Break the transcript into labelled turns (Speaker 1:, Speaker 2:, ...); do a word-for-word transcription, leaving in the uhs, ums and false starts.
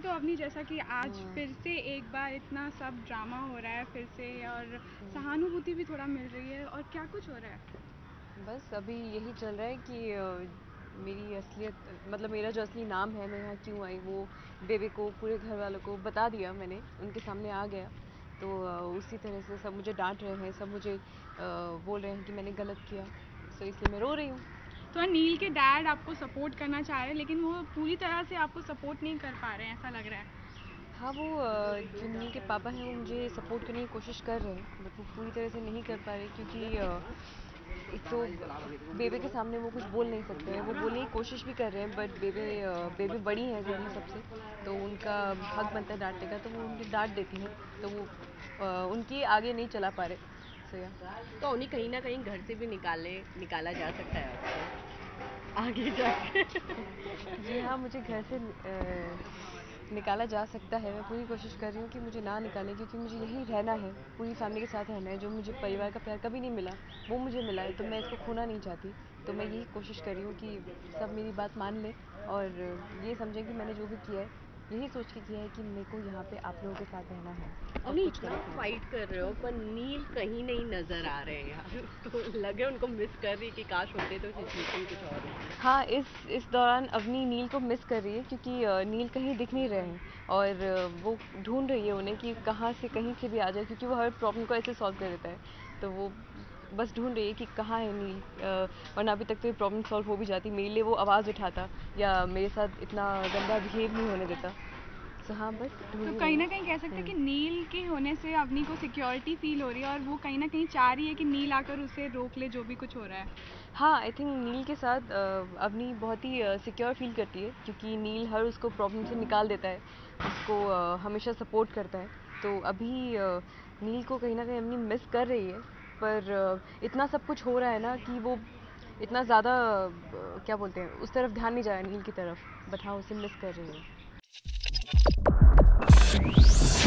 Speaker 1: तो अवनी, जैसा कि आज
Speaker 2: हाँ।
Speaker 1: फिर से एक बार इतना सब ड्रामा हो रहा है फिर से, और सहानुभूति भी थोड़ा मिल रही है, और क्या कुछ हो रहा है?
Speaker 2: बस अभी यही चल रहा है कि अ, मेरी असलियत, मतलब मेरा जो असली नाम है, मैं यहाँ क्यों आई, वो बेबे को, पूरे घर वालों को बता दिया मैंने, उनके सामने आ गया। तो अ, उसी तरह से सब मुझे डांट रहे हैं, सब मुझे अ, बोल रहे हैं कि मैंने गलत किया, तो इसलिए मैं रो रही हूँ।
Speaker 1: तो नील के डैड आपको सपोर्ट करना चाह रहे हैं, लेकिन वो पूरी तरह से आपको सपोर्ट नहीं कर पा रहे हैं, ऐसा लग रहा है।
Speaker 2: हाँ, वो अ, जो नील के पापा हैं वो मुझे सपोर्ट करने की कोशिश कर रहे हैं, बट वो पूरी तरह से नहीं कर पा रहे, क्योंकि अ, एक तो बेबे के सामने वो कुछ बोल नहीं सकते हैं। वो बोलने की कोशिश भी कर रहे हैं, बट बेबे अ, बेबे बड़ी है घर में सबसे, तो उनका हक बनता है डांटने का, तो वो उनकी डांट देती हैं, तो वो अ, उनकी आगे नहीं चला पा रहे। सो या
Speaker 3: तो उन्हें कहीं ना कहीं घर से भी निकाले निकाला जा सकता है आपको आगे जाके।
Speaker 2: जी हाँ, मुझे घर से अ, निकाला जा सकता है। मैं पूरी कोशिश कर रही हूँ कि मुझे ना निकालें, क्योंकि मुझे यहीं रहना है, पूरी फैमिली के साथ रहना है। जो मुझे परिवार का प्यार कभी नहीं मिला, वो मुझे मिला है, तो मैं इसको खोना नहीं चाहती। तो मैं यही कोशिश कर रही हूँ कि सब मेरी बात मान लें और ये समझें कि मैंने जो भी किया है, यही सोच के किया है कि मेरे को यहाँ पे आप लोगों के साथ रहना है,
Speaker 3: और
Speaker 2: सब कुछ
Speaker 3: इतना
Speaker 2: गलत नहीं।
Speaker 3: फाइट कर रहे हो पर नील कहीं नहीं नजर आ रहे हैं यार। तो लगे उनको मिस कर रही कि काश होते तो सिचुएशन कुछ और होती।
Speaker 2: हाँ, इस इस दौरान अवनी नील को मिस कर रही है, क्योंकि अ, नील कहीं दिख नहीं रहे हैं, और अ, वो ढूंढ रही है उन्हें कि कहाँ से कहीं से भी आ जाए, क्योंकि वो हर प्रॉब्लम को ऐसे सॉल्व कर देता है। तो वो बस ढूंढ रही है कि कहाँ है नील, अ, वरना अभी तक तो ये प्रॉब्लम सॉल्व हो भी जाती, मेरे लिए वो आवाज़ उठाता या मेरे साथ इतना गंदा बिहेव नहीं होने देता। सो हाँ, बस ढूंढ
Speaker 1: तो
Speaker 2: ही
Speaker 1: कहीं
Speaker 2: रही
Speaker 1: ना
Speaker 2: हूँ।
Speaker 1: कहीं कह सकते हैं कि
Speaker 2: हम्म।
Speaker 1: नील के होने से अवनी को सिक्योरिटी फील हो रही है, और वो कहीं ना कहीं चाह रही है कि नील आकर उसे रोक ले जो भी कुछ हो रहा है।
Speaker 2: हाँ, आई थिंक नील के साथ अ, अवनी बहुत ही सिक्योर फील करती है, क्योंकि नील हर उसको प्रॉब्लम से निकाल देता है, उसको अ, हमेशा सपोर्ट करता है। तो अभी अ, नील को कहीं ना कहीं अवनी मिस कर रही है, पर अ, इतना सब कुछ हो रहा है ना कि वो इतना ज़्यादा क्या बोलते हैं, उस तरफ ध्यान नहीं जा रहा है नील की तरफ, बट हाँ, उसे मिस कर रही है।